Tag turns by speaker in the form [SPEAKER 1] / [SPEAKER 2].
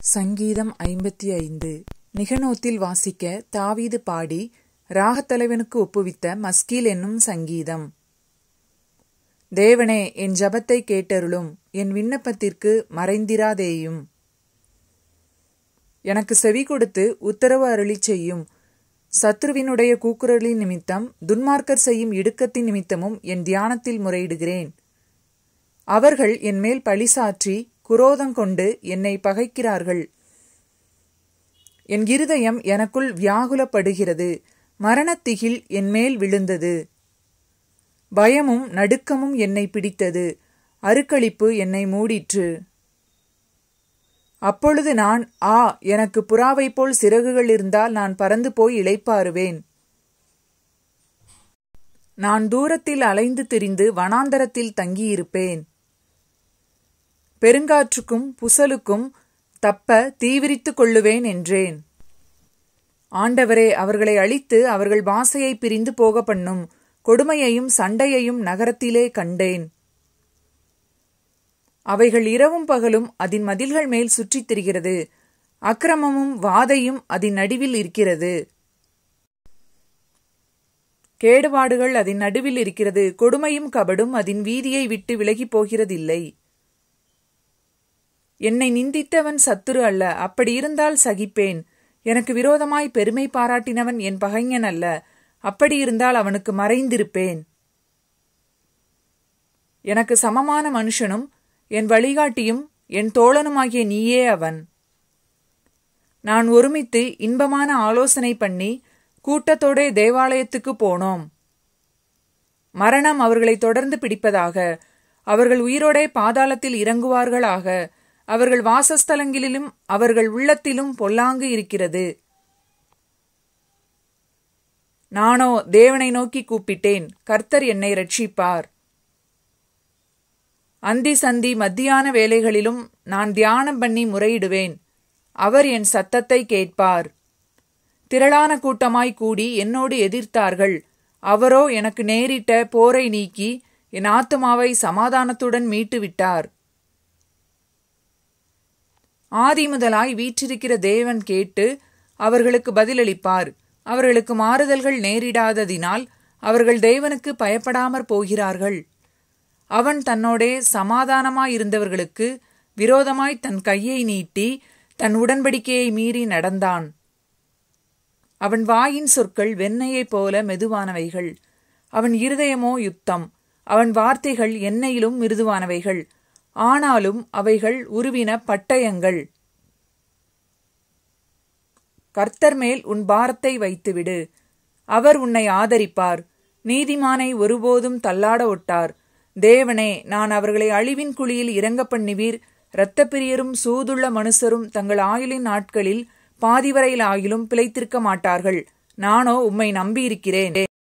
[SPEAKER 1] சங்கீதம் 55. நிகநோத்தில் வாசிக்க தாவீது பாடி ராகத்தலைவனுக்கு ஒப்புவித்த மஸ்கீல் என்னும் சங்கீதம். தேவனே, என் ஜபத்தை கேட்டருளும், என் விண்ணப்பத்திற்கு மறைந்திராதேயும். எனக்கு செவி கொடுத்து உத்தரவு அருளிச் செய்யும். சத்ருவினுடைய கூக்குரலின் நிமித்தம், துன்மார்க்கர் செய்யும் இடுக்கத்தின் நிமித்தமும் என் தியானத்தில் முறையிடுகிறேன். அவர்கள் என்மேல் பழிசாற்றி குரோதங்கொண்டு என்னை பகைக்கிறார்கள். என் இருதயம் எனக்குள் வியாகுலப்படுகிறது. மரணத்திகில் என்மேல் விழுந்தது. பயமும் நடுக்கமும் என்னை பிடித்தது. அருக்களிப்பு என்னை மூடிற்று. அப்பொழுது நான், எனக்கு புறாவைப் போல் சிறகுகள் இருந்தால் நான் பறந்து போய் இளைப்பாறுவேன். நான் தூரத்தில் அலைந்து திரிந்து வனாந்தரத்தில் தங்கியிருப்பேன். பெருங்காற்றுக்கும் புசலுக்கும் தப்ப தீவிரித்துக் கொள்ளுவேன் என்றேன். ஆண்டவரே, அவர்களை அழித்து அவர்கள் வாசையை பிரிந்து போக பண்ணும். கொடுமையையும் சண்டையையும் நகரத்திலே கண்டேன். அவைகள் இரவும் பகலும் அதன் மதில்கள் மேல் சுற்றித் திரிகிறது. அக்கிரமமும் வாதையும் அதன் நடுவில் இருக்கிறது. கேடுபாடுகள் அதன் நடுவில் இருக்கிறது. கொடுமையும் கபடும் அதன் வீதியை விட்டு விலகி போகிறதில்லை. என்னை நிந்தித்தவன் சத்துரு அல்ல, அப்படி இருந்தால் சகிப்பேன். எனக்கு விரோதமாய் பெருமை பாராட்டினவன் என் பகைஞன் அல்ல, அப்படி இருந்தால் அவனுக்கு மறைந்திருப்பேன். எனக்கு சமமான மனுஷனும் என் வழிகாட்டியும் என் தோழனுமாகிய நீயே அவன். நான் ஒருமித்து இன்பமான ஆலோசனை பண்ணி கூட்டத்தோடே தேவாலயத்துக்கு போனோம். மரணம் அவர்களை தொடர்ந்து பிடிப்பதாக. அவர்கள் உயிரோடே பாதாளத்தில் இறங்குவார்களாக. அவர்கள் வாசஸ்தலங்களிலும் அவர்கள் உள்ளத்திலும் பொல்லாங்கு இருக்கிறது. நானோ தேவனை நோக்கி கூப்பிட்டேன். கர்த்தர் என்னை ரட்சிப்பார். அந்தி சந்தி மத்தியான வேளைகளிலும் நான் தியானம் பண்ணி முறையிடுவேன். அவர் என் சத்தத்தை கேட்பார். திரளான கூட்டமாய் கூடி என்னோடு எதிர்த்தார்கள். அவரோ எனக்கு நேரிட்ட போரை நீக்கி என் ஆத்துமாவை சமாதானத்துடன் மீட்டுவிட்டார். ஆதி முதலாய் வீற்றிருக்கிற தேவன் கேட்டு அவர்களுக்கு பதிலளிப்பார். அவர்களுக்கு மாறுதல்கள் நேரிடாததினால் அவர்கள் தேவனுக்கு பயப்படாமற் போகிறார்கள். அவன் தன்னோடே சமாதானமாயிருந்தவர்களுக்கு விரோதமாய் தன் கையை நீட்டி தன் உடன்படிக்கையை மீறி நடந்தான். அவன் வாயின் சொற்கள் வெண்ணெயைப் போல மெதுவானவைகள். அவன் இருதயமோ யுத்தம். அவன் வார்த்தைகள் எண்ணெயிலும் மிருதுவானவைகள். ஆனாலும் அவைகள் உருவின பட்டயங்கள். கர்த்தர் மேல் உன் பாரத்தை வைத்துவிடு. அவர் உன்னை ஆதரிப்பார். நீதிமானை ஒருபோதும் தள்ளாட ஒட்டார். தேவனே, நான் அவர்களை அழிவின் குழியில் இறங்க பண்ணுவீர். இரத்தப்பிரியரும் சூதுள்ள மனுஷரும் தங்கள் ஆயுளின் நாட்களில் பாதிவரையில் ஆகிலும் பிழைத்திருக்க மாட்டார்கள். நானோ உம்மை நம்பியிருக்கிறேன்.